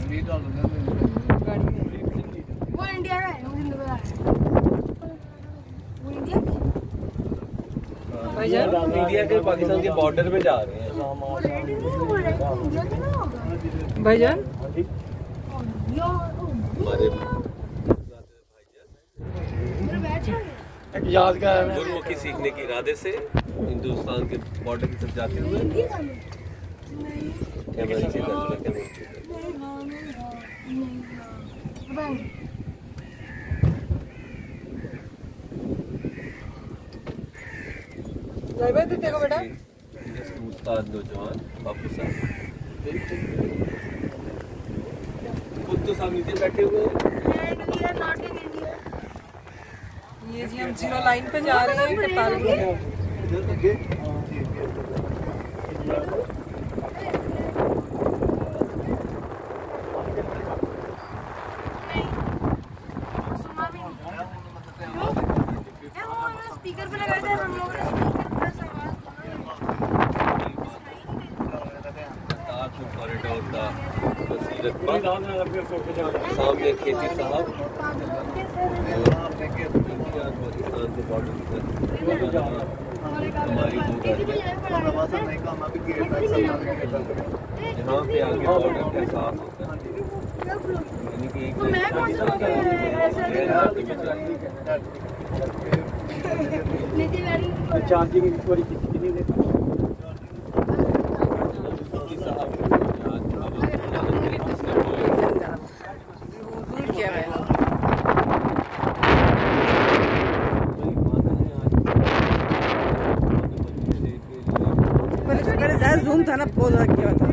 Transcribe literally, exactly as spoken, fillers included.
वो इंडिया का है, मुझे नहीं पता है। वो इंडिया का भाईजान इंडिया के पाकिस्तान के बॉर्डर पे जा रहे हैं। वो रेड नहीं है, वो रेड इंडिया का ना होगा। भाईजान मेरा बैच है एक यादगार गुरमुखी सीखने के इरादे से हिंदुस्तान के बॉर्डर की तरफ जाते हुए हिंदी का नहीं कैमरा नीचे कर लो, कैमरा नीचे कर लो। नहीं तो देखो बेटा उस्ताद नौजवान वापस आ खुद तो सब नीचे बैठे हुए हैं। ये जी हम जीरो लाइन पे जा रहे हैं कतार में। स्पीकर पे लगाए थे हम लोगों ने, स्पीकर प्लस आवाज कॉरिडोर का बसीरत सामने खेती साहब पाकिस्तान के बॉर्डर की तरफ हमारी दो गाड़ियाँ यहाँ पे आगे बॉर्डर का साफ होता है, यानी कि एक चार्जिंग जूम था ना बहुत ज्यादा किया था।